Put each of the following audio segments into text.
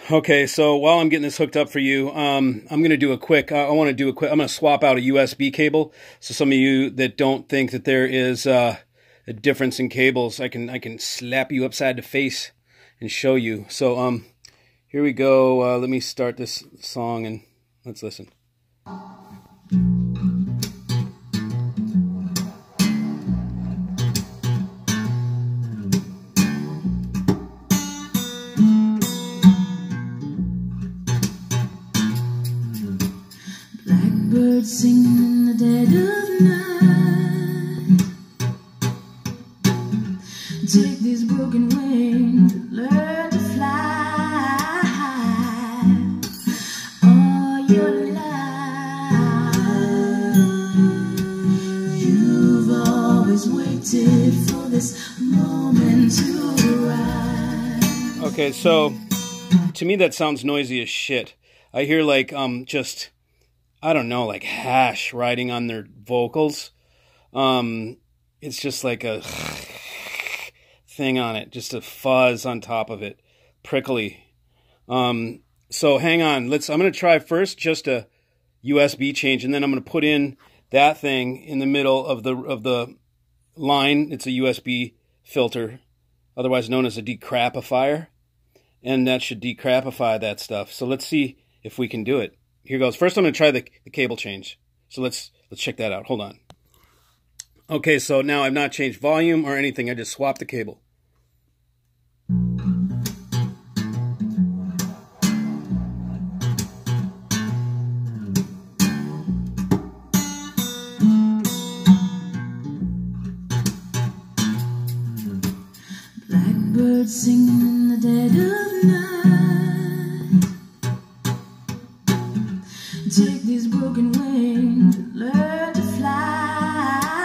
Okay, so while I'm getting this hooked up for you, I'm going to do a quick, I'm going to swap out a USB cable. So some of you that don't think that there is a difference in cables, I can slap you upside the face and show you. So here we go. Let me start this song and let's listen. Blackbirds singing in the dead of night. Take these broken wings, learn to fly all your life. You've always waited for this moment to arrive. Okay, so to me that sounds noisy as shit. I hear like just, I don't know, like hash riding on their vocals. It's just like a thing on it, just a fuzz on top of it, prickly. So hang on, I'm going to try first just a USB change, and then I'm going to put in that thing in the middle of the line. It's a USB filter, otherwise known as a decrapifier, and that should decrapify that stuff. So let's see if we can do it. Here goes. First, I'm going to try the cable change. So let's check that out. Hold on. Okay, so now I've not changed volume or anything. I just swapped the cable. Blackbirds singing in the dead of night. Take these broken wings, learn to fly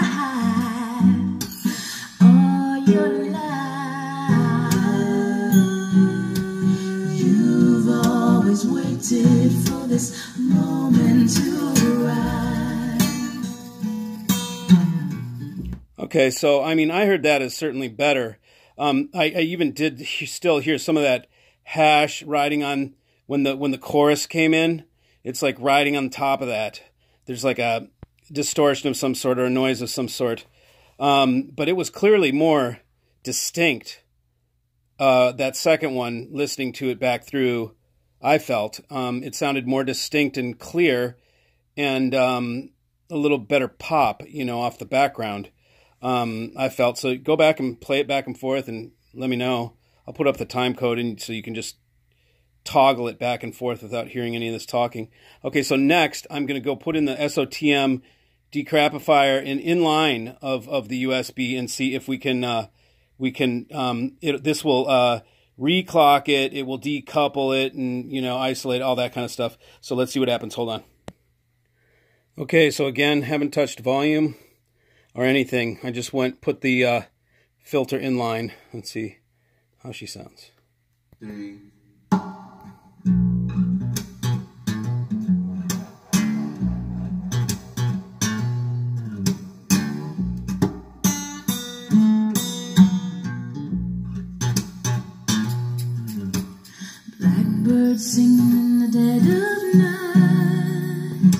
all your life. You've always waited for this moment to arrive. Okay, so I mean, I heard that is certainly better. I even did still hear some of that hash riding on when the chorus came in. It's like riding on top of that. There's like a distortion of some sort or a noise of some sort. But it was clearly more distinct. That second one, listening to it back through, I felt. It sounded more distinct and clear and a little better pop, you know, off the background. I felt. So go back and play it back and forth and let me know. I'll put up the time code and so you can just toggle it back and forth without hearing any of this talking. Okay, so next I'm going to go put in the SOTM decrapifier in inline of the USB and see if we can this will reclock it, it will decouple it, and you know, isolate all that kind of stuff. So let's see what happens. Hold on. Okay, so again, haven't touched volume or anything. I just put the filter inline. Let's see how she sounds. Blackbirds singing in the dead of night.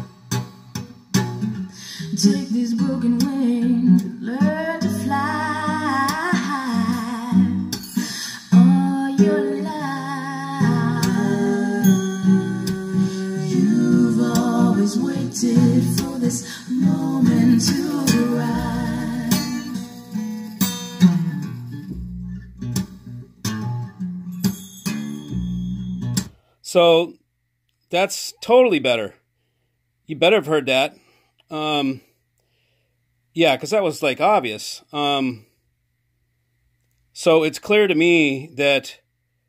Take these broken wings, learn to fly all your life. You've always waited for this moment to arrive. So that's totally better. You better have heard that. Yeah, because that was like obvious. So it's clear to me that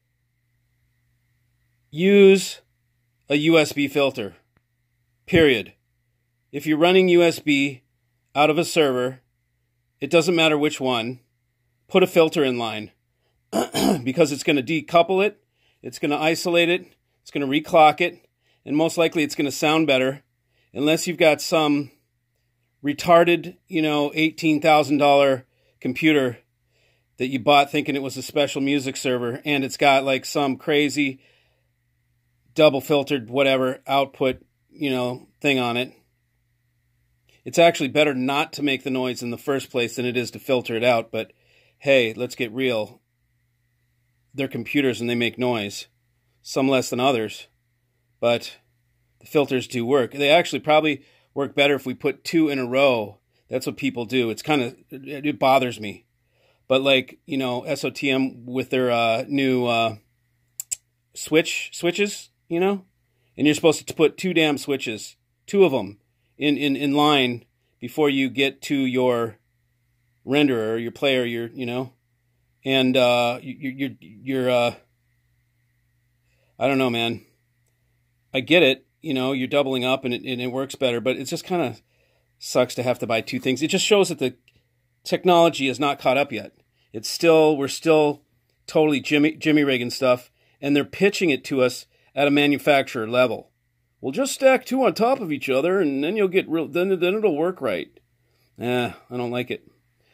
use a USB filter, period. If you're running USB out of a server, it doesn't matter which one, put a filter in line because it's going to decouple it, it's going to isolate it, it's going to reclock it, and most likely it's going to sound better, unless you've got some retarded, you know, $18,000 computer that you bought thinking it was a special music server, and it's got like some crazy double filtered whatever output, thing on it. It's actually better not to make the noise in the first place than it is to filter it out, but hey, let's get real. They're computers and they make noise. Some less than others, but the filters do work. They actually probably work better if we put 2 in a row. That's what people do. It bothers me. But like, SOTM with their new switches, and you're supposed to put 2 damn switches, 2 of them in line before you get to your renderer or your player, and you're I don't know, man. I get it, you're doubling up and it works better, but it just kind of sucks to have to buy 2 things. It just shows that the technology is not caught up yet. We're still totally Jimmy rigging stuff, and they're pitching it to us at a manufacturer level. We'll just stack 2 on top of each other, and then you'll get then it'll work right. I don't like it.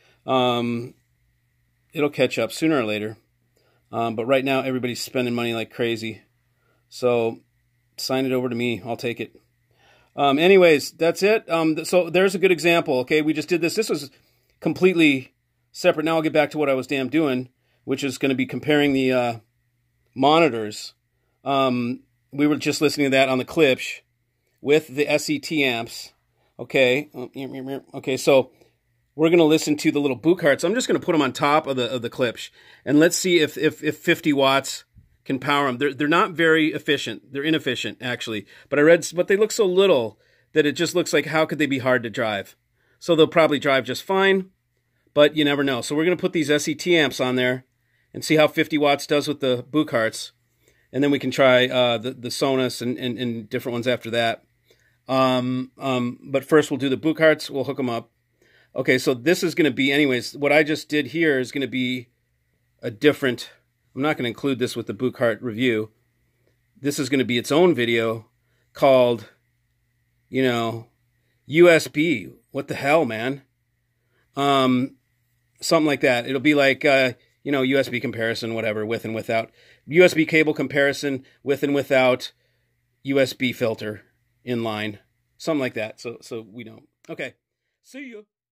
It'll catch up sooner or later. But right now, everybody's spending money like crazy. So sign it over to me. I'll take it. Anyways, that's it. So there's a good example. Okay, we just did this. This was completely separate. Now I'll get back to what I was doing, which is going to be comparing the monitors. We were just listening to that on the Klipsch with the SET amps. Okay. Okay, so we're going to listen to the little boot carts. I'm just going to put them on top of the Klipsch, and let's see if 50 watts can power them. They're not very efficient. They're inefficient, actually. But they look so little that it just looks like, how could they be hard to drive? So they'll probably drive just fine, but you never know. So we're going to put these SET amps on there and see how 50 watts does with the boot carts. And then we can try the Sonos and different ones after that. But first we'll do the boot carts. We'll hook them up. Okay, so this is going to be, anyways, what I just did here is going to be a different, I'm not going to include this with the boot cart review. This is going to be its own video called, USB. What the hell, man? Something like that. It'll be like, USB comparison, whatever, with and without. USB cable comparison with and without USB filter inline. Something like that. So we know. Okay. See you.